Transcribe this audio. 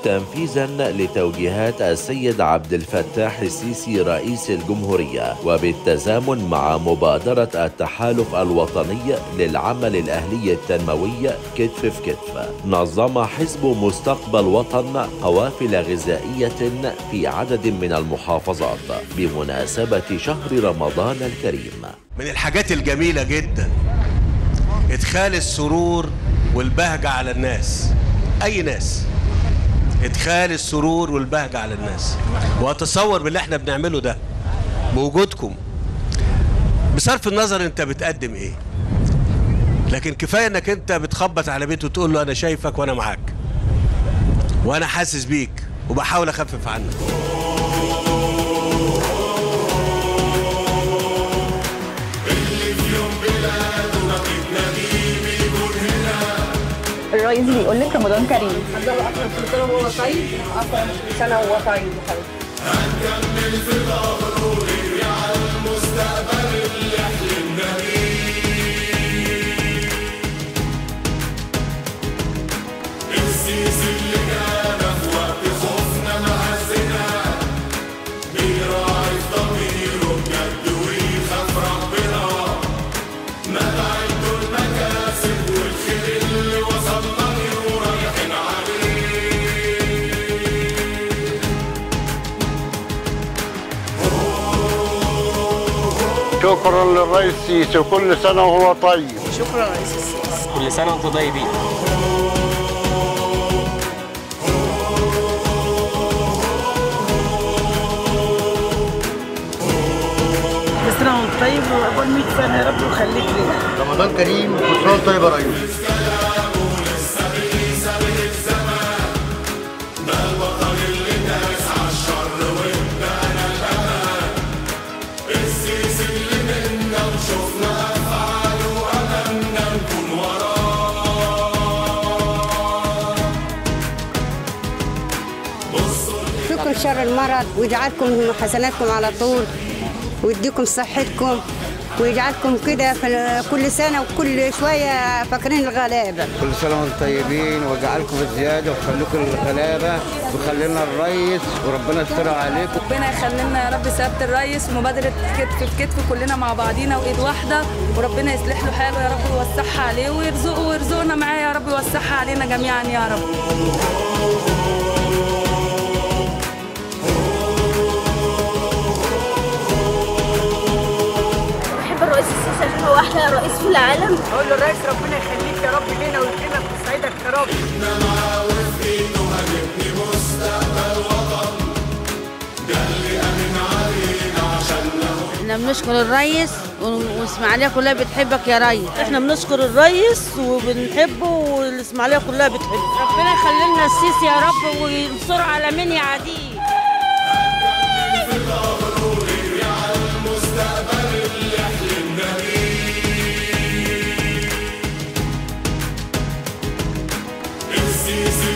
تنفيذا لتوجيهات السيد عبد الفتاح السيسي رئيس الجمهورية، وبالتزامن مع مبادرة التحالف الوطني للعمل الأهلي التنموي كتف في كتف، نظم حزب مستقبل وطن قوافل غذائية في عدد من المحافظات بمناسبة شهر رمضان الكريم. من الحاجات الجميلة جدا إدخال السرور والبهجة على الناس، أي ناس، إدخال السرور والبهجة على الناس. وأتصور باللي احنا بنعمله ده بوجودكم، بصرف النظر أنت بتقدم إيه، لكن كفاية أنك أنت بتخبط على بيته وتقول له أنا شايفك وأنا معاك وأنا حاسس بيك وبحاول أخفف عنك. الرئيس بيقول لك رمضان كريم. عبد الله اكرم كل سنه وهو طيب، اكرم كل سنه وهو طيب يا حبيبي. هنكمل في ظهره ونرجع على المستقبل اللي حلمنا بيه. السيسي اللي كان في وقت خوفنا معزنا بيراعي في ضميره بجد ويخاف ربنا، مبعده المكاسب والخير اللي وصلنا له رايحين عليه. شكرا للرئيس السيسي وكل سنة وهو طيب. شكرا رئيس السيسي، كل سنة وانتم طيبين. كل سنه وانت طيب وعقبال 100 سنه يا رب ويخليك لنا. رمضان كريم وكل سنة وانت طيب يا ريس. يكفيكم شر المرض ويجعلكم حسناتكم على طول ويديكم صحتكم ويجعلكم كده في كل سنة وكل شوية فاكرين الغلابة. كل سنة وانتم طيبين ويجعلكم الزيادة ويخليكم الغلابة ويخلي لنا الريس وربنا يسترها عليكم. ربنا يخلي لنا يا رب سيادة الريس ومبادرة كتف في كتف كلنا مع بعضينا وإيد واحدة، وربنا يصلح له حاله يا رب ويوسعها عليه ويرزقه ويرزقنا معاه يا رب ويوسعها علينا جميعا يا رب. الرئيس السيسي عشان هو احلى رئيس في العالم. اقول له الرئيس ربنا يخليك يا رب لينا ويكرمك ويسعدك يا رب. احنا معاه وفي ايده هنبني مستقبل وطن، ده اللي امن علينا عشاننا. احنا بنشكر الرئيس والاسماعيليه كلها بتحبك يا ريس. احنا بنشكر الرئيس وبنحبه والاسماعيليه كلها بتحبه. ربنا يخلي لنا السيسي يا رب وينصر على من يعاديه. السيسي